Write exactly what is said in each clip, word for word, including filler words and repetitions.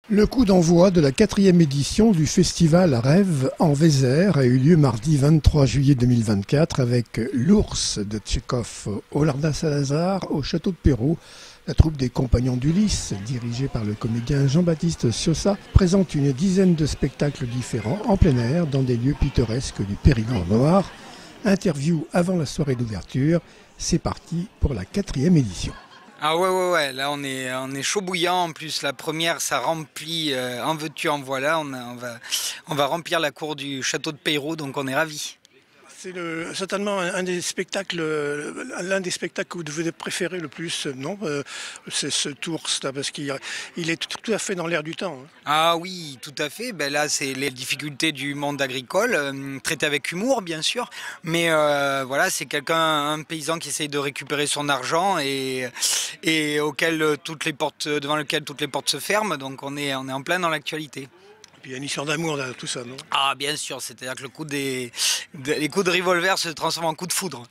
Le coup d'envoi de la quatrième édition du festival Rêve en Vézère a eu lieu mardi vingt-trois juillet deux mille vingt-quatre avec l'Ours de Tchekhov au Lardin Saint-Lazare au château de Perrault. La troupe des Compagnons d'Ulysse, dirigée par le comédien Jean-Baptiste Ciossa, présente une dizaine de spectacles différents en plein air dans des lieux pittoresques du Périgord noir. Interview avant la soirée d'ouverture. C'est parti pour la quatrième édition. Ah ouais, ouais, ouais, là on est, on est chaud bouillant. En plus, la première, ça remplit, euh, en veux-tu, en voilà. On, a, on, va, on va remplir la cour du château de Perrault, donc on est ravis. C'est le, certainement un des spectacles, l'un des spectacles que vous devez préférer le plus, non? C'est ce Ours-là, parce qu'il il est tout à fait dans l'air du temps. Hein. Ah oui, tout à fait. Ben là, c'est les difficultés du monde agricole, euh, traité avec humour, bien sûr. Mais euh, voilà, c'est quelqu'un, un paysan qui essaye de récupérer son argent et, et auquel toutes les portes, devant lequel toutes les portes se ferment. Donc on est, on est en plein dans l'actualité. Et puis il y a une histoire d'amour dans tout ça, non? Ah bien sûr, c'est-à-dire que le coup des, des les coups de revolver se transforment en coups de foudre.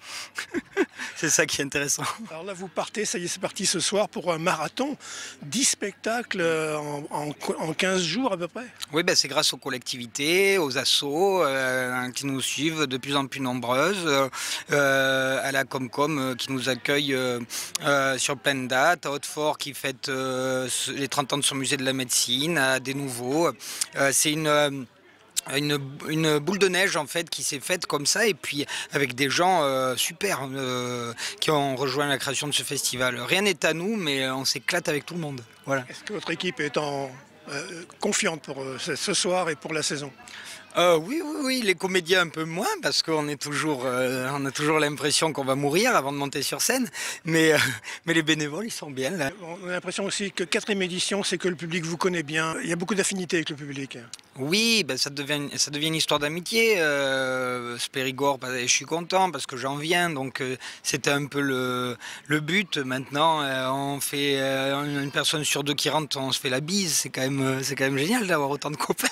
C'est ça qui est intéressant. Alors là vous partez, ça y est, c'est parti ce soir pour un marathon, dix spectacles en, en, en quinze jours à peu près. Oui, ben c'est grâce aux collectivités, aux assos euh, qui nous suivent de plus en plus nombreuses, euh, à la Comcom euh, qui nous accueille euh, euh, sur plein de dates, à Hautefort qui fête euh, les trente ans de son musée de la médecine, à des nouveaux. Euh, c'est une... Euh, Une, une boule de neige en fait qui s'est faite comme ça et puis avec des gens euh, super euh, qui ont rejoint la création de ce festival. Rien n'est à nous mais on s'éclate avec tout le monde. Voilà. Est-ce que votre équipe est en, euh, confiante pour euh, ce soir et pour la saison? Euh, oui, oui, oui, les comédiens un peu moins parce qu'on est toujours, euh, on a toujours l'impression qu'on va mourir avant de monter sur scène, mais, euh, mais les bénévoles ils sont bien là. On a l'impression aussi que quatrième édition, c'est que le public vous connaît bien, il y a beaucoup d'affinités avec le public. Oui, ben ça, devient, ça devient une histoire d'amitié, euh, ce Périgord, ben, je suis content parce que j'en viens, donc euh, c'était un peu le, le but. Maintenant, euh, on fait euh, une personne sur deux qui rentre, on se fait la bise, c'est quand même, c'est quand même génial d'avoir autant de copains.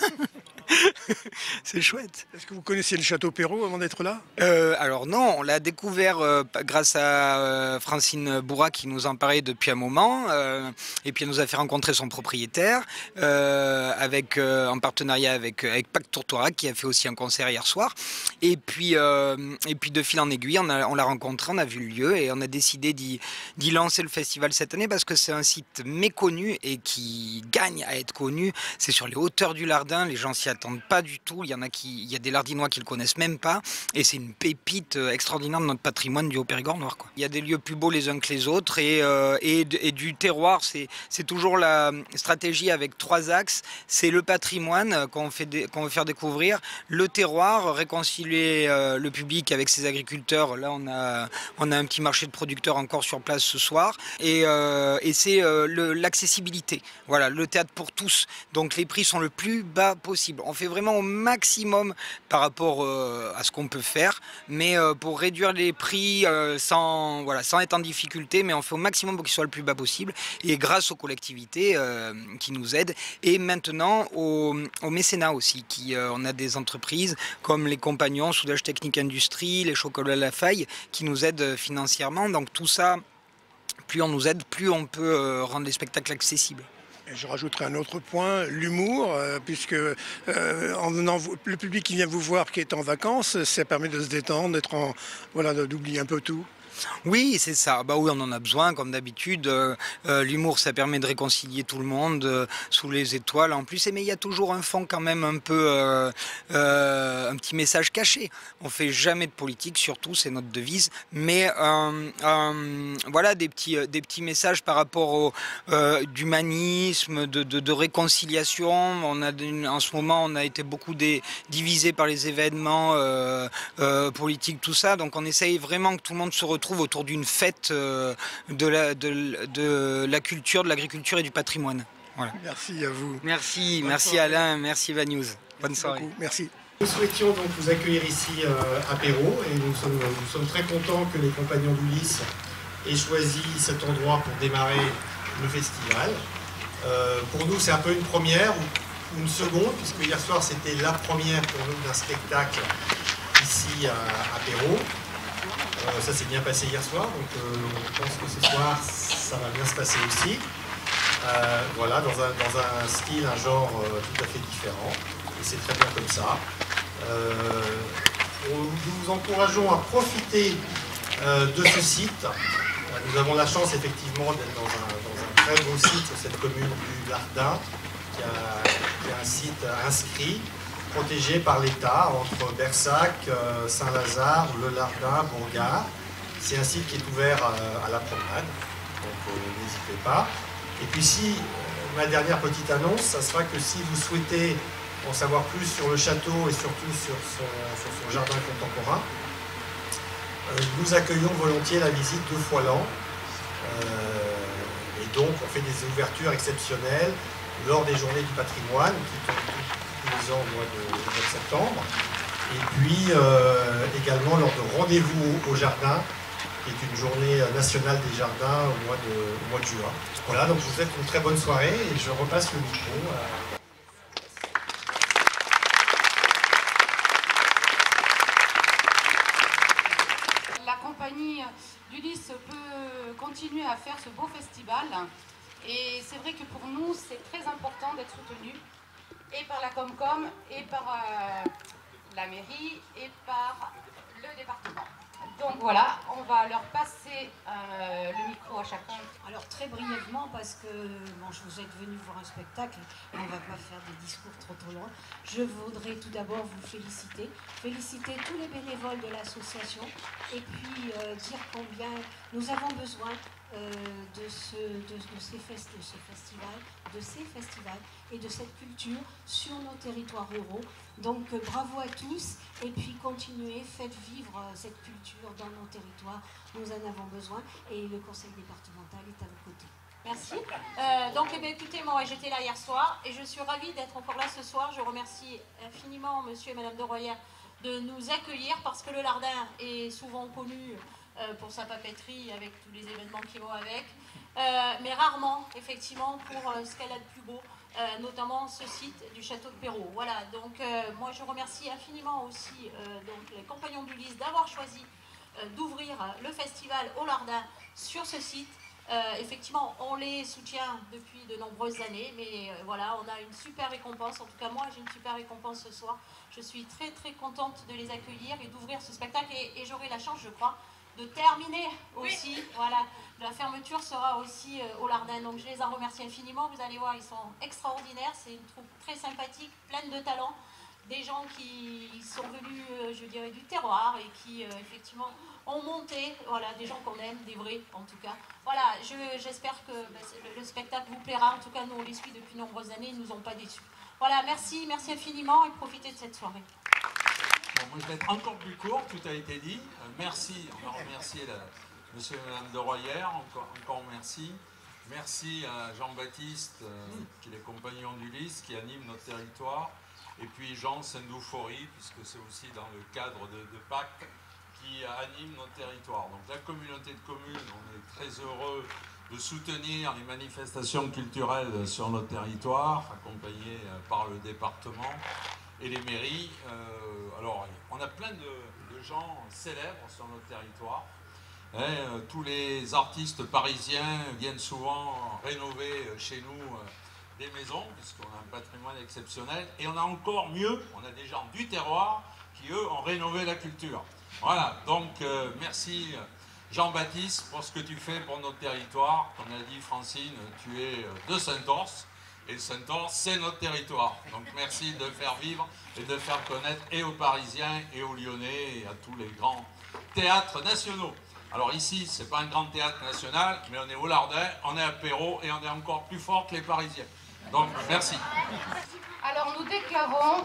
C'est chouette. Est-ce que vous connaissiez le château Perrault avant d'être là? euh, Alors non, on l'a découvert euh, grâce à euh, Francine Bourra qui nous en parlait depuis un moment euh, et puis elle nous a fait rencontrer son propriétaire euh, avec, euh, en partenariat avec, avec Pacte Tourtoirac qui a fait aussi un concert hier soir et puis, euh, et puis de fil en aiguille on, a, on l'a rencontré, on a vu le lieu et on a décidé d'y, d'y lancer le festival cette année parce que c'est un site méconnu et qui gagne à être connu. C'est sur les hauteurs du Lardin, les gens s'y attendent pas du tout. Il y en a qui, il y a des Lardinois qui le connaissent même pas, et c'est une pépite extraordinaire de notre patrimoine du Haut-Périgord noir, quoi. Il y a des lieux plus beaux les uns que les autres, et, euh, et, et du terroir, c'est, c'est toujours la stratégie avec trois axes. C'est le patrimoine qu'on fait, qu'on veut faire découvrir, le terroir, réconcilier euh, le public avec ses agriculteurs. Là, on a, on a un petit marché de producteurs encore sur place ce soir, et, euh, et c'est euh, le, l'accessibilité. Voilà, le théâtre pour tous. Donc les prix sont le plus bas possible. On fait vraiment au maximum par rapport euh, à ce qu'on peut faire, mais euh, pour réduire les prix euh, sans, voilà, sans être en difficulté, mais on fait au maximum pour qu'ils soient le plus bas possible, et grâce aux collectivités euh, qui nous aident, et maintenant au, au mécénat aussi, qui, euh, on a des entreprises comme les Compagnons, Soudage Technique Industrie, les Chocolats Lafaille, qui nous aident financièrement, donc tout ça, plus on nous aide, plus on peut euh, rendre les spectacles accessibles. Et je rajouterai un autre point, l'humour, euh, puisque euh, en venant, le public qui vient vous voir, qui est en vacances, ça permet de se détendre, d'être en, voilà, d'oublier un peu tout. Oui, c'est ça. Bah oui, on en a besoin, comme d'habitude. Euh, euh, l'humour, ça permet de réconcilier tout le monde euh, sous les étoiles. En plus, mais il y a toujours un fond quand même un peu, euh, euh, un petit message caché. On fait jamais de politique, surtout, c'est notre devise. Mais euh, euh, voilà, des petits, des petits messages par rapport au euh, d'humanisme, de, de, de réconciliation. On a une, en ce moment, on a été beaucoup des, divisé par les événements euh, euh, politiques, tout ça. Donc, on essaye vraiment que tout le monde se retrouve autour d'une fête euh, de, la, de, de la culture, de l'agriculture et du patrimoine. Voilà. Merci à vous. Merci, Bonne merci soirée. Alain, merci Vanews. Bonne merci soirée. Beaucoup. Merci. Nous souhaitions donc vous accueillir ici euh, à Perrault et nous sommes, nous sommes très contents que les Compagnons d'Ulysse aient choisi cet endroit pour démarrer le festival. Euh, pour nous, c'est un peu une première ou une seconde, puisque hier soir c'était la première pour nous d'un spectacle ici à, à Perrault. Euh, ça s'est bien passé hier soir, donc euh, je pense que ce soir ça va bien se passer aussi. Euh, voilà, dans un, dans un style, un genre euh, tout à fait différent. Et c'est très bien comme ça. Euh, nous vous encourageons à profiter euh, de ce site. Euh, nous avons la chance effectivement d'être dans un, dans un très beau site sur cette commune du Lardin, qui a, qui a un site inscrit, protégé par l'État entre Bersac, euh, Saint-Lazare, Le Lardin, Bourgard. C'est un site qui est ouvert euh, à la promenade, donc euh, n'hésitez pas. Et puis si, euh, ma dernière petite annonce, ça sera que si vous souhaitez en savoir plus sur le château et surtout sur son, sur son jardin contemporain, euh, nous accueillons volontiers la visite deux fois l'an. Euh, et donc on fait des ouvertures exceptionnelles lors des journées du patrimoine qui tombent tous les ans au mois de, au mois de septembre. Et puis euh, également lors de rendez-vous au jardin, qui est une journée nationale des jardins au mois de, au mois de juin. Voilà, donc je vous souhaite une très bonne soirée et je repasse le micro. À... La compagnie d'Ulysse peut continuer à faire ce beau festival et c'est vrai que pour nous c'est très important d'être soutenu et par la Comcom et par euh, la mairie et par le département. Donc voilà, on va leur passer euh, le micro à chacun. Alors très brièvement, parce que bon, vous êtes venus voir un spectacle et on ne va pas faire des discours trop trop longs, je voudrais tout d'abord vous féliciter, féliciter tous les bénévoles de l'association et puis euh, dire combien nous avons besoin euh, de, ce, de, de, ces fest, de ce festival, de ces festivals et de cette culture sur nos territoires ruraux. Donc euh, bravo à tous et puis continuez, faites vivre euh, cette culture dans nos territoires, nous en avons besoin et le conseil départemental est à vos côtés. Merci. Euh, donc eh bien, écoutez, moi j'étais là hier soir et je suis ravie d'être encore là ce soir. Je remercie infiniment monsieur et madame de Royère de nous accueillir parce que le Lardin est souvent connu euh, pour sa papeterie avec tous les événements qui vont avec, euh, mais rarement effectivement pour euh, ce qu'elle a de plus beau. Euh, notamment ce site du château de Perrault. Voilà, donc euh, moi je remercie infiniment aussi euh, donc, les compagnons d'Ulysse d'avoir choisi euh, d'ouvrir le festival au Lardin sur ce site. Euh, effectivement, on les soutient depuis de nombreuses années, mais euh, voilà, on a une super récompense. En tout cas, moi j'ai une super récompense ce soir. Je suis très très contente de les accueillir et d'ouvrir ce spectacle et, et j'aurai la chance, je crois, de terminer aussi. Oui. Voilà, la fermeture sera aussi euh, au Lardin, donc je les en remercie infiniment. Vous allez voir, ils sont extraordinaires, c'est une troupe très sympathique, pleine de talent, des gens qui sont venus, euh, je dirais, du terroir et qui euh, effectivement ont monté, voilà, des gens qu'on aime, des vrais en tout cas. Voilà, j'espère je, que bah, le, le spectacle vous plaira, en tout cas nous on les suit depuis de nombreuses années, ils ne nous ont pas déçus. Voilà, merci, merci infiniment et profitez de cette soirée. Bon, moi je vais être encore plus court, tout a été dit. Euh, merci, on va remercier la, monsieur et madame de Royère, encore, encore merci. Merci à Jean-Baptiste, euh, qui est les compagnons d'Ulysse, qui anime notre territoire. Et puis Jean Sendoufori, puisque c'est aussi dans le cadre de, de Pâques, qui anime notre territoire. Donc la communauté de communes, on est très heureux de soutenir les manifestations culturelles sur notre territoire, accompagnées par le département et les mairies. Euh, alors, on a plein de, de gens célèbres sur notre territoire. Et, euh, tous les artistes parisiens viennent souvent rénover chez nous euh, des maisons, puisqu'on a un patrimoine exceptionnel. Et on a encore mieux, on a des gens du terroir qui, eux, ont rénové la culture. Voilà, donc euh, merci Jean-Baptiste pour ce que tu fais pour notre territoire. Comme a dit Francine, tu es de Saint-Orse. Et Saint-Orse, c'est notre territoire. Donc merci de faire vivre et de faire connaître et aux Parisiens et aux Lyonnais et à tous les grands théâtres nationaux. Alors ici, c'est pas un grand théâtre national, mais on est au Lardin, on est à Perrault et on est encore plus fort que les Parisiens. Donc merci. Alors nous déclarons,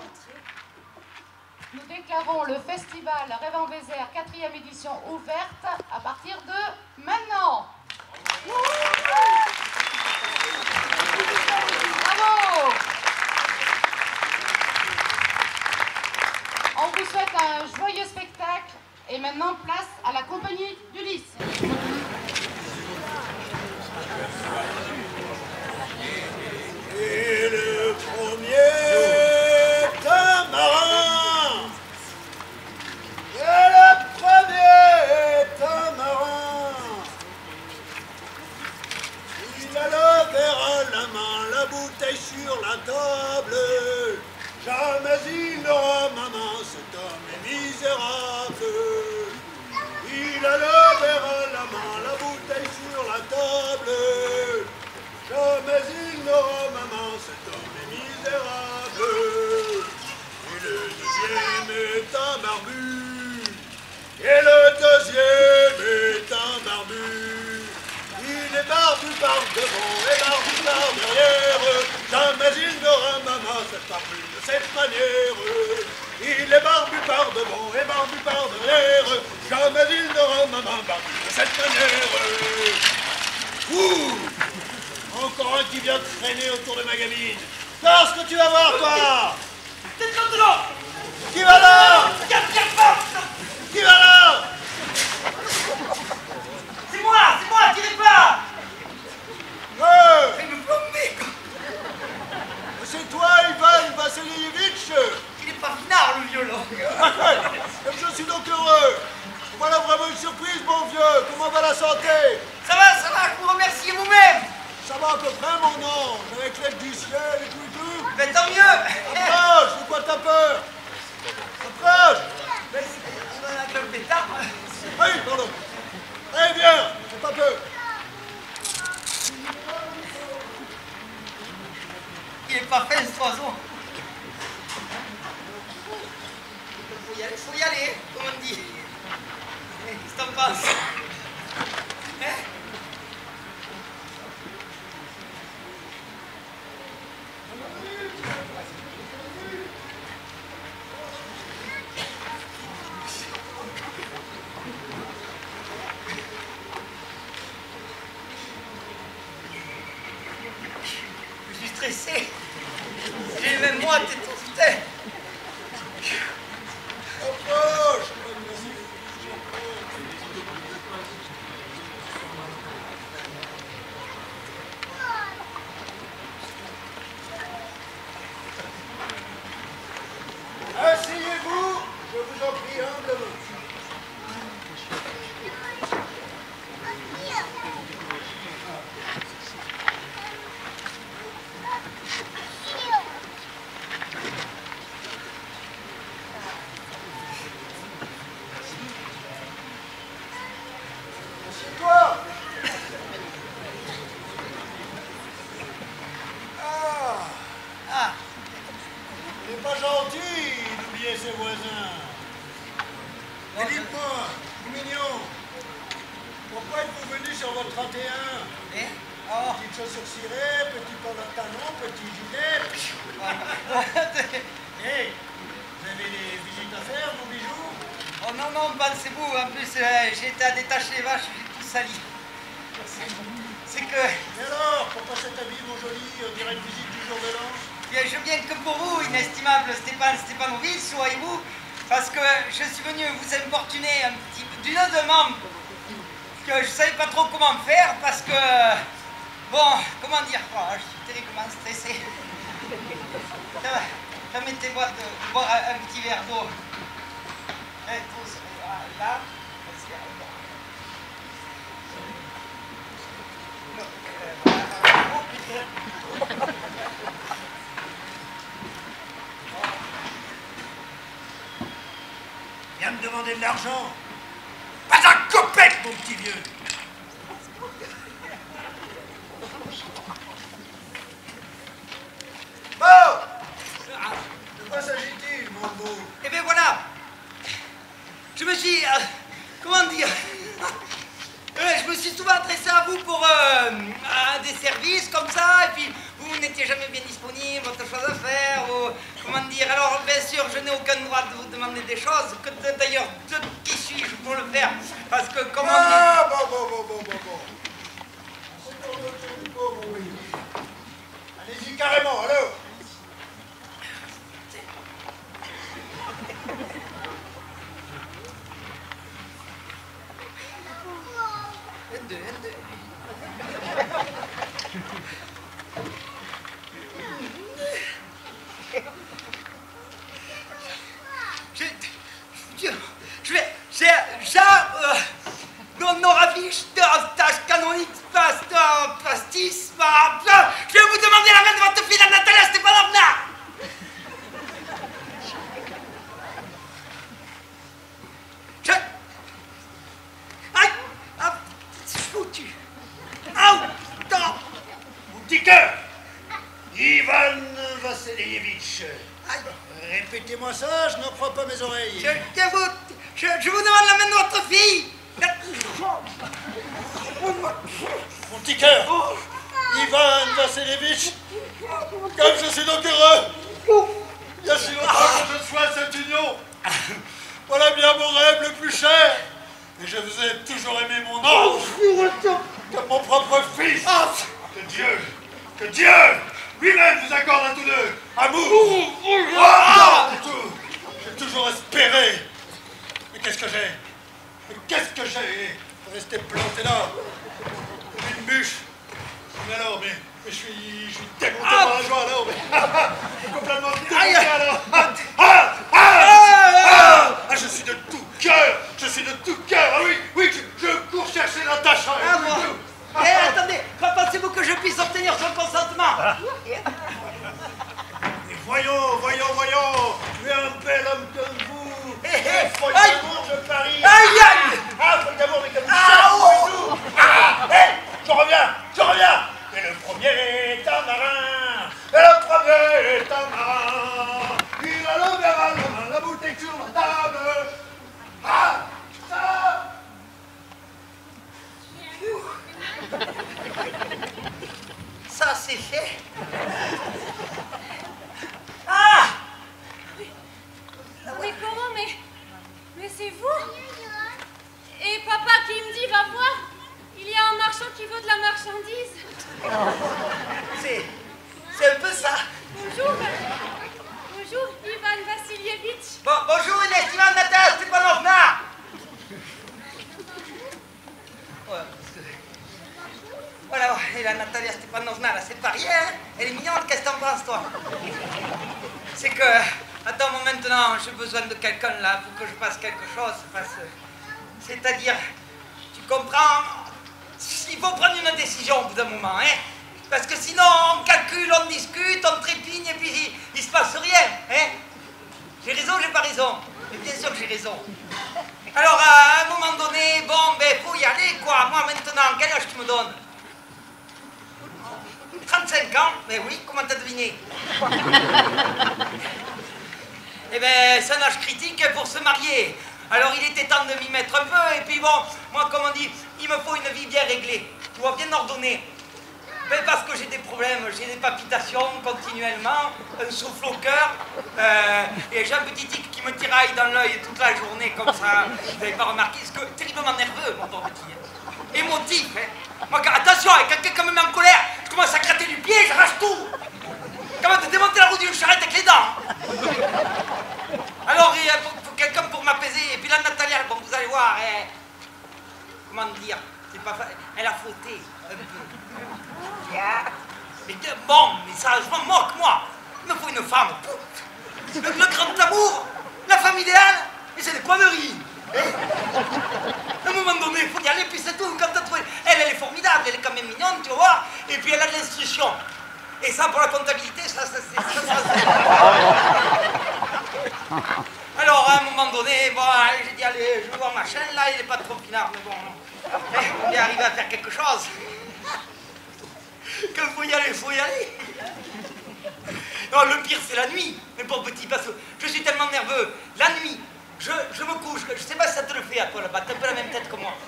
nous déclarons le festival Rêve en Vézère, quatrième édition ouverte à partir de maintenant. Bravo! On vous souhaite un joyeux spectacle et maintenant place à la compagnie d'Ulysse. Et le premier est un marin. Et le premier est un marin. Il alla vers un la table. Jamais il n'aura ma main, cet homme est misérable. Il a le verre à la main, la bouteille sur la table. Jamais il n'aura ma main, cet homme est misérable. Et le deuxième est un barbu. Et le deuxième est un barbu. Il est barbu par devant et barbu par derrière. Jamais il n'aura ma main, cette barbu de cette manière. Il est barbu par devant et barbu par derrière. Jamais il n'aura ma main, barbu de cette manière. Ouh! Encore un qui vient traîner autour de ma gamine. Parce que tu vas voir, toi! C'est maintenant! Qui va là? Qui va là? C'est moi, c'est moi, tirez pas! Euh, C'est me plomber, quoi! C'est toi, Ivan Vassilievitch. Il est pas finard, le violon! Comme je suis donc heureux. Voilà vraiment une surprise, mon vieux. Comment va la santé? Ça va, ça va, je vous remercie vous-même! Ça va à peu près, mon ange, avec l'aide du ciel et tout et tout. Ben tant mieux! Approche, de quoi t'as peur? Approche. Ben c'est un club pétard! Oui, pardon. Allez, viens, j'ai pas peur. Il est pas fait, ce oiseau! Faut y aller, faut y aller, comme on dit! Qu'est-ce que t'en penses? Hein? Je suis stressé. J'ai même moi tête en tête. Approche. Asseyez-vous, je vous en prie humblement. Assieds-toi. Ah, Ah, il n'est pas gentil d'oublier ses voisins. Mais dites-moi, mignon, pourquoi êtes-vous venu sur votre trente et un? hein? Oh. Petite chaussure cirée, petit pantalon, petit gilet. Hé, vous avez des visites à faire, mon bijou? Oh non, non, pensez-vous, en plus euh, j'ai été à détacher les vaches, j'ai tout sali. C'est que Et alors, pourquoi cet habit, mon joli, on dirait une visite du jour de l'an? bien, je viens que pour vous, inestimable Stéphane Stépanovic, soyez-vous, parce que je suis venu vous importuner un petit peu d'une demande que je ne savais pas trop comment faire, parce que, bon, comment dire, oh, je suis terriblement stressé. Permettez-moi de, de boire un, un petit verre d'eau. Eh, tous, là, parce que, bon. Non, euh, voilà. Oh, putain. Viens me demander de l'argent. Pas un copec, mon petit vieux. Bon, de quoi s'agit-il, mon beau? Eh bien voilà, je me suis, euh, comment dire, euh, je me suis souvent adressé à vous pour euh, à des services comme ça, et puis vous n'étiez jamais bien disponible, autre chose à faire, ou comment dire. Alors bien sûr, je n'ai aucun droit de vous demander des choses, que de- d'ailleurs, de qui suis-je pour le faire? Parce que comment dire. Ah, bon, bon, bon, bon, bon, bon. C'est pour notre du pauvre, oui. Allez-y carrément, alors. Un, deux, un, deux. Je, je, je vais, j'ai, j'ai, euh, non, non, raviche, tâche canonique, passe, pastis, je vais vous demander la main de votre fille, la Nathalie. Ivan Vassilievitch. Répétez-moi ça, je n'en crois pas mes oreilles. Je, je, vous, je, je vous demande la main de votre fille. Mon petit cœur, Ivan Vassilievitch, comme je suis donc heureux. Il y a si longtemps que je sois cette union. Voilà bien mon rêve le plus cher. Et je vous ai toujours aimé mon ange, comme mon propre fils. Que Dieu, que Dieu lui-même vous accorde à tous deux amour. Oh, tout. J'ai toujours espéré. Mais qu'est-ce que j'ai? Mais qu'est-ce que j'ai resté planté là, comme une bûche. Mais alors, mais, mais je suis, je suis dégoûté ah. par la joie alors. Mais, complètement dégoûté alors. Ah, ah, ah, ah, ah, je suis de tout cœur, je suis de tout cœur. Ah oui, oui, je, je cours chercher Natacha. Ah, moi. Eh, attendez, pensez-vous que je puisse obtenir son consentement? Et voyons, voyons, voyons, tu es un bel homme comme vous. Eh, eh, folle aïe. d'amour, je parie. Aïe, aïe. Ah, folle d'amour, mais comme Ah, ça, oh. tout. Ah, hé, je reviens, je reviens. Et le premier est un marin, et le premier est un marin. Il a le verre à la main, la bouteille sur la table. Ah, ça. Ça, c'est fait. Ah! Mais comment? Mais, mais c'est vous? Et papa qui me dit, va voir, il y a un marchand qui veut de la marchandise. C'est, c'est un peu ça. Bonjour. Bonjour, Ivan Vassilievitch. Bon, bonjour, Inestima Natalia Stepanovna. Ouais, parce que... Voilà, et la Natalia Stepanovna, là, c'est pas rien. Hein. Elle est mignonne, qu'est-ce que t'en penses, toi? C'est que... Attends, moi, maintenant, j'ai besoin de quelqu'un, là, pour que je fasse quelque chose. Parce... C'est-à-dire, tu comprends? Il faut prendre une décision au bout d'un moment, hein? Parce que sinon, on calcule, on discute, on trépigne, et puis il, il se passe rien, hein? J'ai raison ou j'ai pas raison? Mais bien sûr que j'ai raison. Alors, à un moment donné, bon, ben, faut y aller, quoi. Moi, maintenant, quel âge tu me donnes? trente-cinq ans? Mais oui, comment t'as deviné? Eh ben, c'est un âge critique pour se marier. Alors, il était temps de m'y mettre un peu, et puis bon, moi, comme on dit, il me faut une vie bien réglée, tu vois, bien ordonnée. Ben, parce que j'ai des problèmes, j'ai des palpitations continuellement, un souffle au cœur, euh, et j'ai un petit tic qui me tiraille dans l'œil toute la journée, comme ça. Vous n'avez pas remarqué, c'est que terriblement nerveux, mon pauvre petit. Émotif, hein. Moi, attention, quelqu'un qui me met en colère, je commence à gratter du pied, j'arrache tout. Comment de démonter la roue d'une charrette avec les dents. Alors, il faut, faut quelqu'un pour m'apaiser. Et puis la Natalia, bon, vous allez voir, elle... Comment dire? C'est pas facile. Elle a fauté un peu. Mais bon, mais ça, je m'en moque, moi. Il me faut une femme. Le, le grand amour, la femme idéale, et c'est des conneries. À un moment donné, il faut y aller, puis c'est tout. Quand t'as trouvé... Elle, elle est formidable, elle est quand même mignonne, tu vas voir. Et puis elle a de l'instruction. Et ça, pour la comptabilité, ça, ça, c'est... Ça, ça, c'est... Alors, à un moment donné, bon, j'ai dit, allez, je vais voir ma chaîne, là, il n'est pas trop pinard, mais bon, eh, on est arrivé à faire quelque chose. Quand il faut y aller, il faut y aller. Non, le pire, c'est la nuit, mais bon, petit, parce que je suis tellement nerveux. La nuit, je, je me couche, je sais pas si ça te le fait à toi, là-bas, t'as un peu la même tête que moi.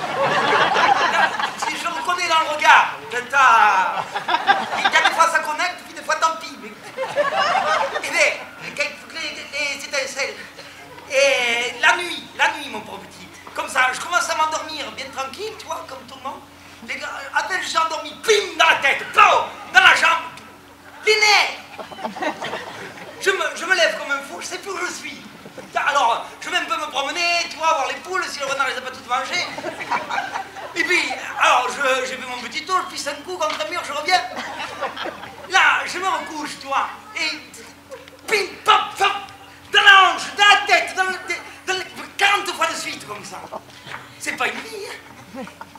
Si je reconnais dans le regard que t'as... Il y a des fois ça connecte, puis des fois tant pis. Mais... Et bien, les, les étincelles. Et la nuit, la nuit, mon pauvre petit. Comme ça, je commence à m'endormir bien tranquille, tu vois, comme tout le monde. Les gars, à peine je suis endormi, bim, dans la tête, pow, dans la jambe, les nerfs. Je me, je me lève comme un fou, je sais plus où je suis. Alors, je vais un peu me promener, tu vois, voir les poules, si le renard les a pas toutes mangées. Et puis, alors, je, j'ai fait mon petit tour, je pisse un coup contre un mur, je reviens. Là, je me recouche, tu vois, et pim, pop, pop, dans la hanche, dans la tête, dans le, dans le, quarante fois de suite, comme ça. C'est pas une vie, hein.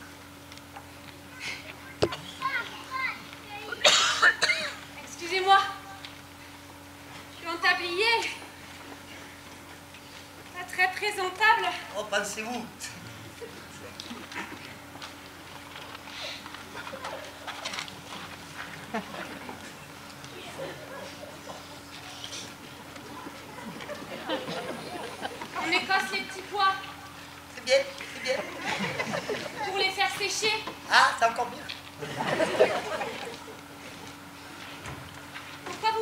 Excusez-moi. Je suis en tablier. Pas très présentable. Oh, pensez-vous.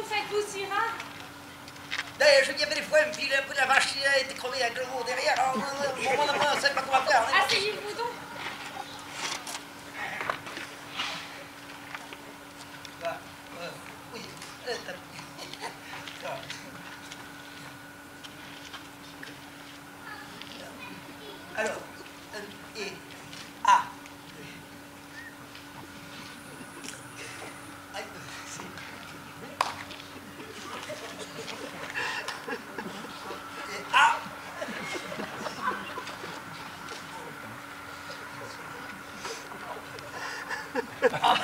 faites-vous, Syrah? D'ailleurs, je dis, il y avait des fois, puis un peu la vache qui a été crevée avec le veau derrière. Alors, au moment on ne sait pas quoi faire. Asseyez-vous donc. Bah, euh, oui. Euh, Alors, euh, et... Ah. Ah. Ah.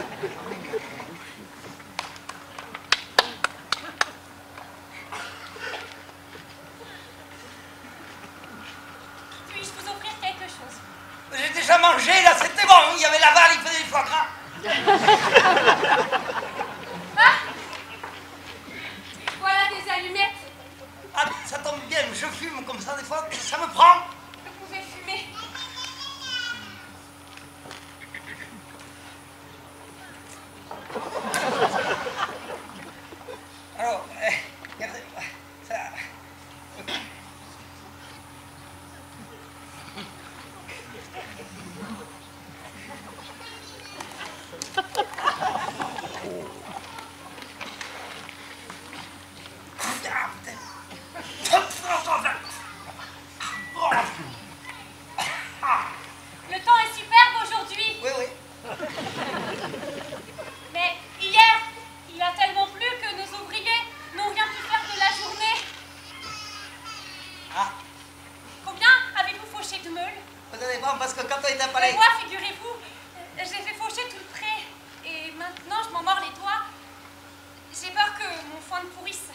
Puis-je vous offrir quelque chose? J'ai déjà mangé, là, c'était bon. Il y avait la balle, il faisait du foie gras. Ah! Voilà des allumettes. Ah, ça tombe bien, je fume comme ça, des fois, ça me prend. Vous pouvez fumer. Alors, euh, regardez, ça... Le temps est superbe aujourd'hui. Oui, oui. Mais hier, il a tellement plu que nos ouvriers n'ont rien pu faire de la journée. Ah, Combien avez-vous fauché de meules? vous allez voir, parce que quand on est à Et Palais... moi, figurez-vous, j'ai fait faucher tout le pré. Et maintenant, je m'en mords les doigts. J'ai peur que mon foin ne pourrisse.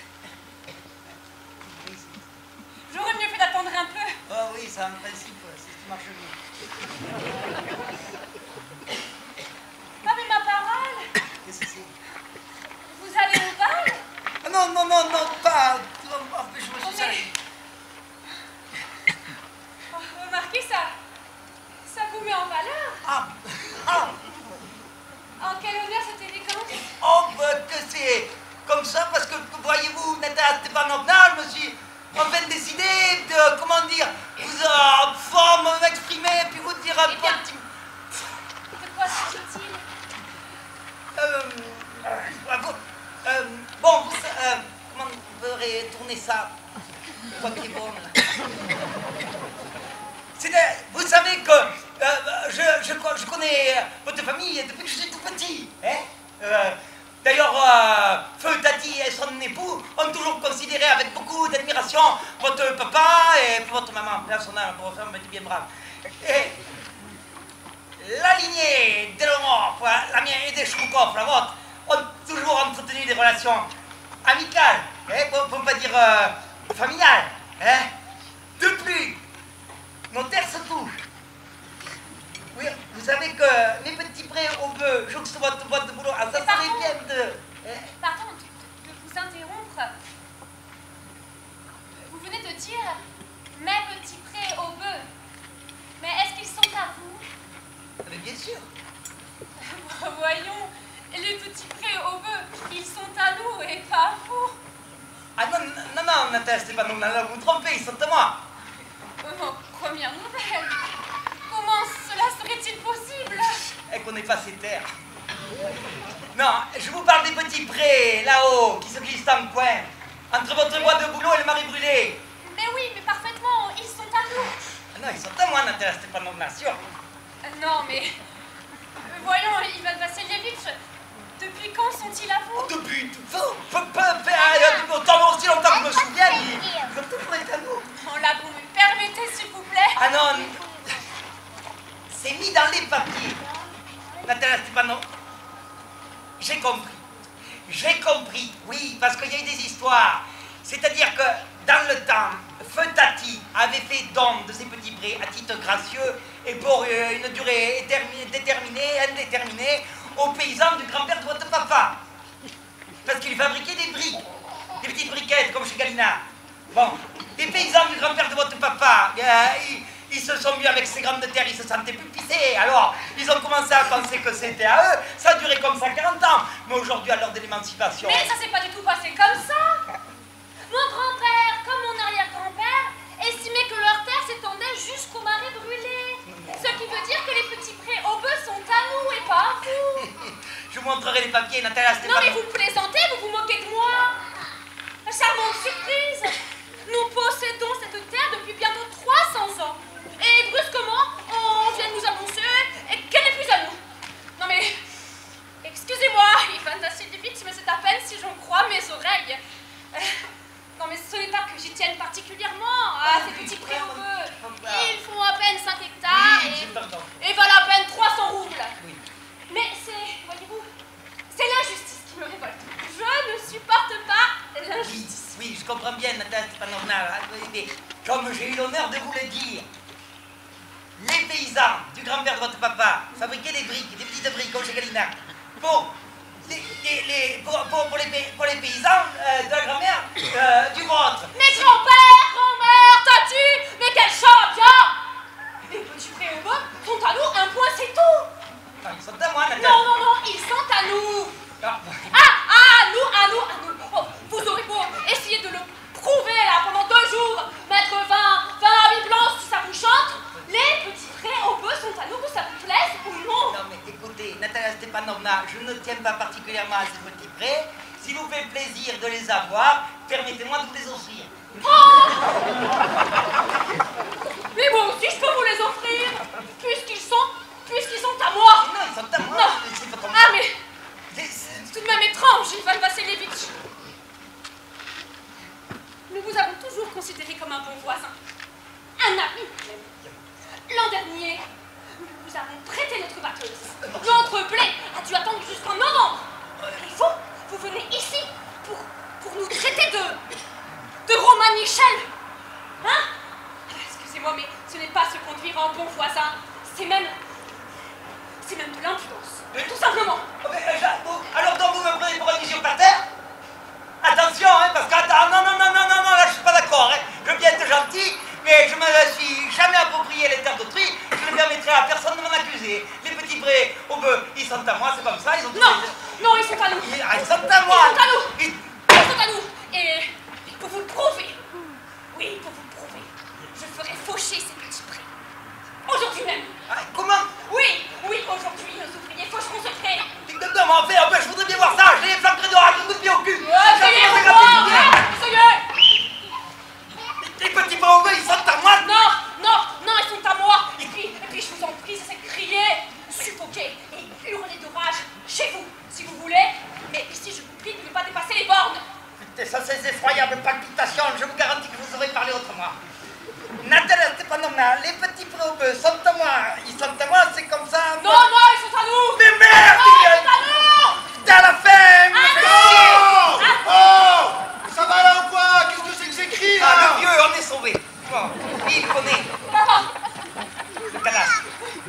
J'aurais mieux fait d'attendre un peu. Oh oui, c'est un principe, c'est ce qui marche mieux. Ah, mais ma parole! Qu'est-ce que c'est? Vous allez au bal? Ah non, non, non, non, pas... En plus, je me Oh, suis mais- salé. Oh, remarquez, ça... ça vous met en valeur. Ah, ah, En quel honneur cette élégance? oh, bah, que c'est comme ça, parce que, voyez-vous, Natalia Stepanovna, je me suis enfin décidé de, comment dire, vous euh, enfin m'exprimer, puis vous dire un Eh bien. petit... De quoi s'agit-il? Euh, euh, vous- euh, bon, vous, euh, comment on peut retourner ça? Quoi qui est bon, là. C'est de- vous savez que euh, je, je, je connais votre famille depuis que je suis tout petit. Hein? Euh, D'ailleurs, euh, Feu Tati et son époux ont toujours considéré avec beaucoup d'admiration votre papa et votre maman. Là, son âme, pour faire me dit bien brave. Et la lignée de Lomov, la mienne et des Choukoff, la vôtre, ont toujours entretenu des relations amicales, hein, pour, pour ne pas dire euh, familiales. Hein. De plus, nos terres se touchent. Oui, vous savez que mes petits prés au bœuf jouxtent votre boîte de boulot. Ah, ça Pardon. serait bien de... hein. Pardon de, de vous interrompre. Vous venez de dire mes petits prés au bœuf. Mais est-ce qu'ils sont à vous? Mais bien sûr. Voyons, les petits prés au bœuf, ils sont à nous et pas à vous. Ah non, non, non, Nathalie Stepanovna, là, vous vous trompez, ils sont à moi. Oh, première nouvelle. Comment cela serait-il possible? Elle connaît pas ces terres. Non, je vous parle des petits prés, là-haut, qui se glissent dans le coin, entre votre boîte de boulot et le mari brûlé. Mais oui, mais parfaitement, ils sont à nous. Ah non, ils sont à moi, Nathalie Stepanovna, sûr. Euh, Non, mais... euh, Voyons, Ivan Vassilievitch, depuis quand sont-ils à vous? Depuis tout ça, peu, peu, peu, euh, autant aussi longtemps que je me souviens, ils, ils ont toujours été à nous. Oh là, vous me permettez, s'il vous plaît? Ah non, c'est mis dans les papiers. Nathalie Stepanovna, j'ai compris. J'ai compris, oui, parce qu'il y a eu des histoires. C'est-à-dire que, dans le temps, Feu Tati avait fait don de ses petits prés à titre gracieux et pour euh, une durée étermi- déterminée, indéterminée, aux paysans du grand-père de votre papa. Parce qu'il fabriquait des briques, des petites briquettes comme chez Galina. Bon, les paysans du grand-père de votre papa, euh, ils, Ils se sont vus avec ces grandes terres, ils se sentaient plus pissés. Alors, ils ont commencé à penser que c'était à eux. Ça a duré comme ça quarante ans. Mais aujourd'hui, à l'heure de l'émancipation... Mais ça s'est pas du tout passé comme ça. Mon grand-père, comme mon arrière-grand-père, estimaient que leur terre s'étendait jusqu'aux marais brûlés. Ce qui veut dire que les petits prés au bœuf sont à nous et pas à vous. Je vous montrerai les papiers, Natalia, c'était Non pas... mais vous plaisantez, vous vous moquez de moi. Charmante surprise. Nous possédons cette terre depuis bientôt trois cents ans. Et brusquement, on vient de nous annoncer qu'elle n'est plus à nous. Non mais, excusez-moi, il va assez vite, mais c'est à peine si j'en crois mes oreilles. Euh, non mais ce n'est pas que j'y tienne particulièrement à ces petits prés au bœuf. Ils font à peine cinq hectares et, et valent à peine trois cents roubles. Oui. Mais c'est, voyez-vous, c'est l'injustice qui me révolte. Je ne supporte pas l'injustice. Oui, oui, je comprends bien, Natalia Stepanovna. Mais comme j'ai eu l'honneur de vous le dire, les paysans du grand-père de votre papa fabriquaient des briques, des petites briques au chez Galina. Pour les, les, les, pour, pour, pour, les, pour les paysans euh, de la grand-mère euh, du vôtre. Mais grand-père, grand-mère, t'as-tu? Mais quel chat, bien! Les petits prés au bœuf sont à nous, un point c'est tout! Non, ils sont à moi, Natalia. Non, non, non, ils sont à nous! Ah, Ah, ah, à nous, à nous, à nous! Oh, vous aurez beau essayer de le prouver là pendant deux jours, mettre vingt, vingt habits blancs si ça vous chante, les petits prés au bœuf sont à nous, que ça vous plaise ou non? non, mais écoutez, Natalia Stepanovna, je ne tiens pas particulièrement à ces petits prés. S'il vous fait plaisir de les avoir, permettez-moi de vous les offrir. Oh mais moi aussi, je peux vous les offrir, puisqu'ils sont, puisqu'ils sont à moi. Non, ils sont à moi. Non. C'est pas comme Ah ça. mais, C'est- c'est tout de même étrange, Ivan Vassilevitch. Nous vous avons toujours considéré comme un bon voisin, un ami. L'an dernier, nous vous avons prêté notre batteuse. Notre blé a dû attendre jusqu'en novembre. Et vous, vous venez ici pour, pour nous traiter de... de Roman Michel. Hein? Excusez-moi, mais ce n'est pas se conduire en bon voisin. C'est même... c'est même de l'impudence. Tout simplement. Oh, mais, euh, j'a- vous- alors donc vous me prenez pour un usurpateur? Attention, hein, parce que attends, non, non, non, non, non, non, là je suis pas d'accord, hein. Je veux bien être gentil, mais je me suis jamais approprié les terres d'autrui, je ne permettrai à personne de m'en accuser. Les petits prés au bœuf, ils sont à moi, c'est comme ça, ils ont tous Non, les- non, ils sont à nous. Ils, ah, ils sont à moi. Ils sont à nous. Ils- Ils sont à nous. Et pour vous le prouver, oui, pour vous le prouver, je ferai faucher ces petits prés. Aujourd'hui même. Ah, comment? Oui, oui, aujourd'hui, nos ouvriers faucheront ce pré. Non, non, mais en fait, en fait, je voudrais bien voir ça, j'ai les flancs de rage, je vous dis au cul. Ouais, ça y est, J'ai vous la voir, petite hein, ça y est. Les petits prés au bœuf, ils sont à moi. Non, non, non, ils sont à moi. Et puis, et puis, je vous en prie, c'est crier, suffoquer et hurler de rage chez vous, si vous voulez. Mais ici, je vous prie de ne pas dépasser les bornes. Putain, ça, ces effroyables palpitations, je vous garantis que vous aurez parlé autrement. Natalia Stepanovna, les petits prés au bœuf sont à moi. Ils sont à moi, c'est comme ça. Non, non, ils sont à nous. Mais merde, Non, il y a- ils sont à nous. T'as la fin. Oh Oh Ça va là ou quoi? Qu'est-ce que c'est que ces cris là? Ah, le vieux, on est sauvé. Bon, il connaît. Papa, Le cadastre.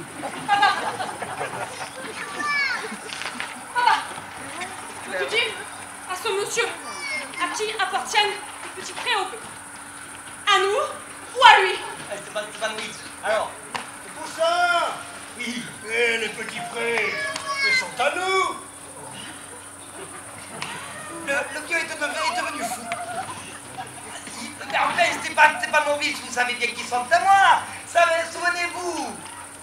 papa, que dis à ce monsieur à qui appartiennent les petits prés au bœuf? À nous ou à lui? Eh, c'est pas, c'est pas Louis. Alors, Poussin oui. Eh, les petits prés, ils sont à nous. Le, le vieux est devenu, est devenu fou. Il- Mais enfin, c'est pas, c'est pas Novitch, vous savez bien qu'ils sont à moi. Savez- Souvenez-vous.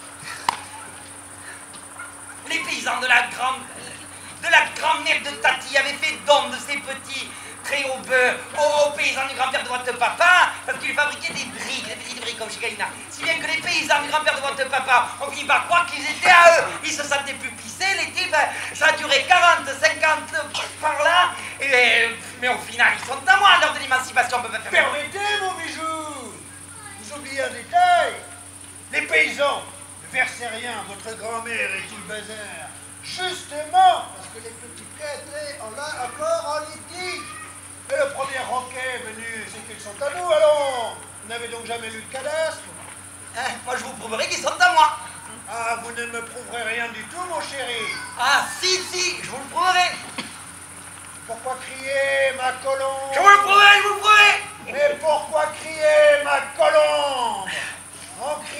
Les paysans de la grande, de la grand-mère de Tati avaient fait don de ces petits prés au bœuf aux, aux paysans du grand-père de votre papa, parce qu'ils fabriquaient des briques, des petites briques comme chez Galina. Si bien que les paysans du grand-père de votre papa ont fini par croire qu'ils étaient à eux. Ils se sentaient plus pissés, les types, ça a duré quarante, cinquante par là, et, mais au final, ils sont à moi, à l'heure de l'émancipation, on peut pas faire. Permettez, mon bijou. Vous oubliez un détail. Les paysans ne versaient rien à votre grand-mère et tout le bazar. Justement, parce que les petits prés étaient en là encore en litige. Et le premier roquet venu, c'est qu'ils sont à nous, allons. Vous n'avez donc jamais lu le cadastre? Hein, moi, je vous prouverai qu'ils sont à moi. Ah, vous ne me prouverez rien du tout, mon chéri. Ah, si, si, je vous le prouverai. Pourquoi crier, ma colombe? Je vous le prouverai, je vous le prouverai. Mais pourquoi crier, ma colombe? En criant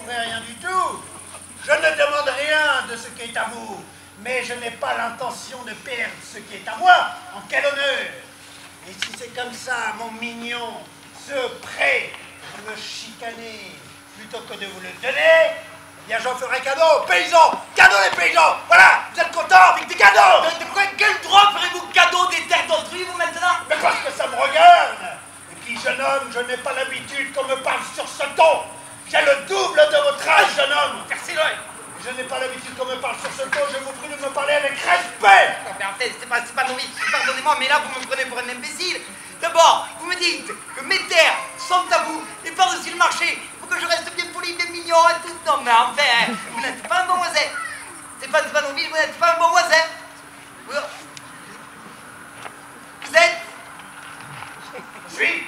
découvrez rien du tout. Je ne demande rien de ce qui est à vous, mais je n'ai pas l'intention de perdre ce qui est à moi. En quel honneur! Et si c'est comme ça, mon mignon, ce prêt, vous me chicanez plutôt que de vous le donner, eh bien j'en ferai cadeau aux paysans. Cadeau les paysans. Voilà, vous êtes contents avec des cadeaux. De, de quoi, quel droit ferez-vous cadeau des terres d'autrui, vous, maintenant? Mais parce que ça me regarde. Et puis, jeune homme, je n'ai pas l'habitude qu'on me parle sur ce ton. J'ai le double de votre âge, jeune homme. Merci-le. Je n'ai pas l'habitude qu'on me parle sur ce ton. Je vous prie de me parler avec respect. Non, mais en fait, c'est pas, c'est pas novice, pardonnez-moi, mais là, vous me prenez pour un imbécile. D'abord, vous me dites que mes terres sont à vous, et par-dessus le marché, il faut que je reste bien poli, bien mignon et tout. Non, mais enfin, vous n'êtes pas un bon voisin. C'est pas, c'est pas novice, vous n'êtes pas un bon voisin. Vous, vous êtes... Je suis...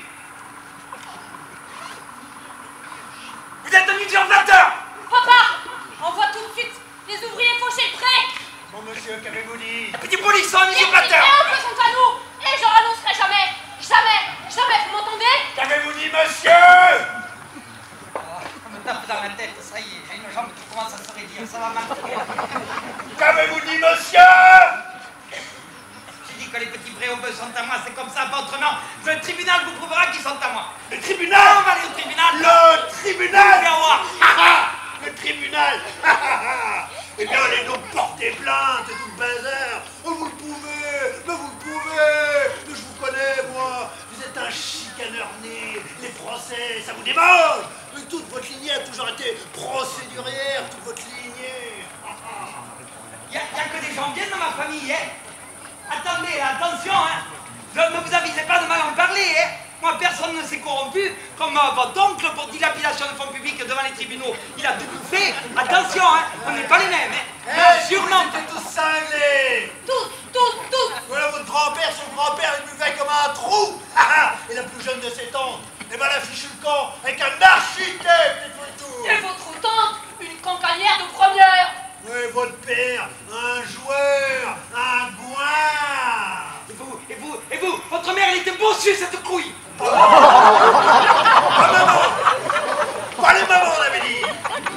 Vous êtes un usurpateur. Papa, envoie tout de suite les ouvriers fauchés prêts. Bon, monsieur, qu'avez-vous dit? Un petit polisson, un Les usurpateur. un peu sont à nous, et je renoncerai jamais, jamais, jamais, vous m'entendez? Qu'avez-vous dit, monsieur? On me tape dans la tête, ça y est, j'ai une jambe qui commence à se raidir, ça va mal finir. Qu'avez-vous dit, monsieur? J'ai dit que les petits préaubes sont à moi, c'est comme ça, pas autrement. Le tribunal vous prouvera qu'ils sont à moi. Le tribunal? On va aller au tribunal. Le tribunal? Viens voir. Le tribunal. Eh bien, allez donc porter plainte et tout le bazar. Oh, vous le pouvez, mais vous le pouvez. Mais je vous connais, moi. Vous êtes un chicaneur né. Les procès, ça vous démange. Mais toute votre lignée a toujours été procédurière, toute votre lignée. Il n'y a, y a que des gens bien dans ma famille, hein. Attendez, attention, hein. Je ne vous avisez pas de mal en parler, hein. Moi, personne ne s'est corrompu, comme euh, votre oncle pour dilapidation de fonds publics devant les tribunaux. Il a tout fait. Attention, hein. On n'est pas les mêmes, hein. Eh, Sûrement. Vous étiez tous cinglés. Tous, tous, tous. Voilà votre grand-père, son grand-père, il buvait comme un trou. Et la plus jeune de ses tantes, eh ben, elle a fichu le camp avec un architecte et tout le tour. Et votre tante, une campagnère de première. Oui, votre père, un joueur, un gouin. Et vous, et vous, et vous, votre mère, elle était bossue, cette couille. Oh. Pas maman. Pas les mamans, on avait dit.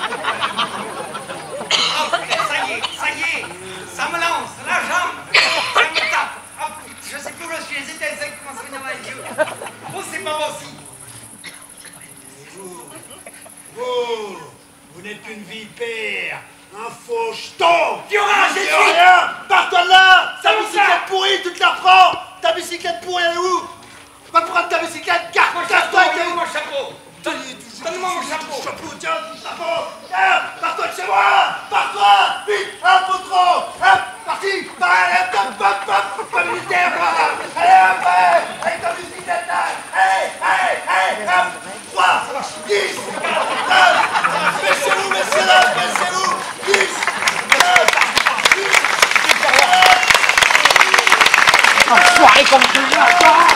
Oh, ça y est, ça y est, ça me lance, la jambe, ça me tape. Oh, je sais plus où je suis, les étincelles commencent à venir dans les yeux. Oh, c'est pas bon aussi. Vous, vous, vous n'êtes qu'une vipère, un faux jeton. Tu auras, j'ai Tu rien. Pars-toi de là. Ta bicyclette pourrie, tu te la reprends. Ta bicyclette pourrie, elle est où? Va prendre ta bicyclette, car Mon casse-toi chapeau, avec où est mon chapeau? Donne-moi mon chapeau. Chapeau, tiens, ton chapeau. Tiens, pars-toi de chez moi. Pars-toi. Vite, un peu trop. Hop, parti. Allez, hop, hop, hop, hop, pas militaire, moi. Allez, hop, allez, avec ta bicyclette là. Allez, allez, allez, hop. trois, dix, neuf. Baissez-vous, messieurs, dames, baissez-vous. dix, neuf, dix, Enfoiré comme tout le monde.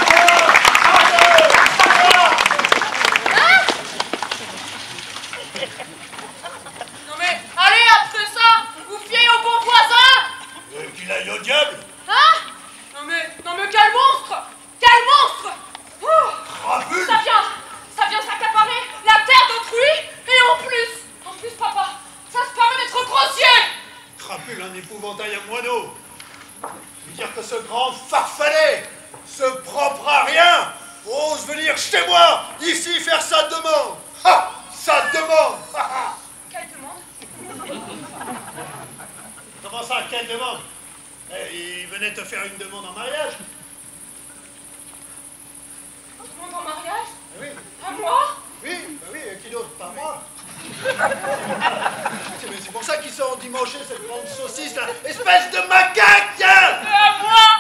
Non mais, allez, après ça, vous fiez au bon voisin. Euh, qu'il aille au diable. Hein? Non mais, non mais quel monstre! Quel monstre! Oh, Crapule. ça vient, ça vient s'accaparer la terre d'autrui, et en plus, en plus papa, ça se permet d'être grossier! Crapule, un épouvantail à moineau. Lui dire que ce grand farfadet, ce propre à rien, ose venir chez moi, ici, faire sa demande. Ha! Sa demande. Ha, ha. Quelle demande? Comment ça, quelle demande? Eh, il venait te faire une demande en mariage. Une demande en mariage? Oui. À moi? Oui, bah oui, et qui d'autre? Pas moi. C'est c'est pour ça qu'ils sont dimanchés, cette grande saucisse là. Espèce de macaque, tiens! À moi!